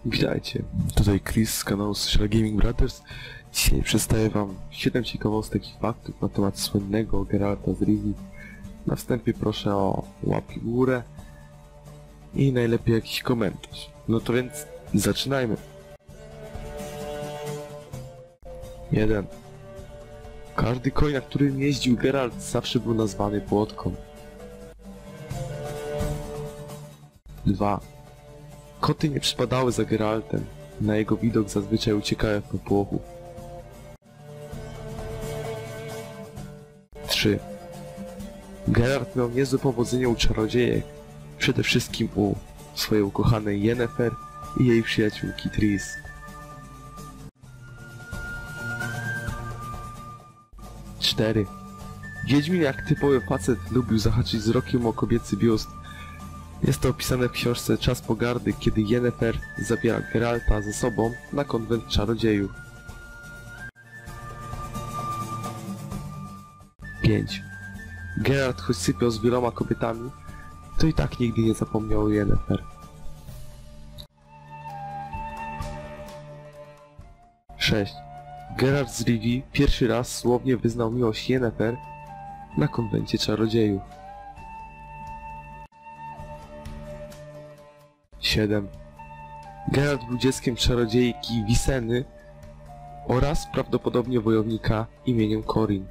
Witajcie, tutaj Chris z kanału Social Gaming Brothers. Dzisiaj przedstawię wam 7 ciekawostek i faktów na temat słynnego Geralta z Rivii. Na wstępie proszę o łapki w górę i najlepiej jakiś komentarz. No to więc zaczynajmy. 1. Każdy koń, na którym jeździł Geralt, zawsze był nazwany Płotką. 2. Koty nie przypadały za Geraltem. Na jego widok zazwyczaj uciekały w popłochu. 3. Geralt miał niezłe powodzenie u czarodziejek. Przede wszystkim u swojej ukochanej Yennefer i jej przyjaciółki Triss. 4. Wiedźmin jak typowy facet lubił zahaczyć wzrokiem o kobiecy biust. Jest to opisane w książce Czas Pogardy, kiedy Yennefer zabiera Geralta ze sobą na konwent czarodziejów. 5. Geralt, choć sypiał z wieloma kobietami, to i tak nigdy nie zapomniał o Yennefer. 6. Geralt z Rivii pierwszy raz słownie wyznał miłość Yennefer na konwencie czarodziejów. 7. Geralt był dzieckiem czarodziejki Wiseny oraz prawdopodobnie wojownika imieniem Corin.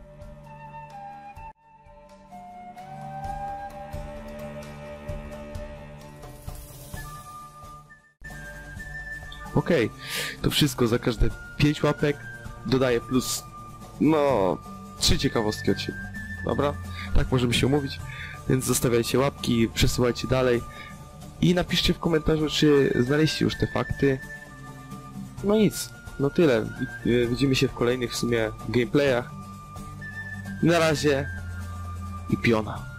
Okej, to wszystko. Za każde 5 łapek dodaję plus, 3 ciekawostki od siebie. Dobra? Tak możemy się umówić. Więc zostawiajcie łapki, przesyłajcie dalej. I napiszcie w komentarzu, czy znaleźliście już te fakty. No nic, no tyle. Widzimy się w kolejnych w sumie gameplayach. Na razie i piona.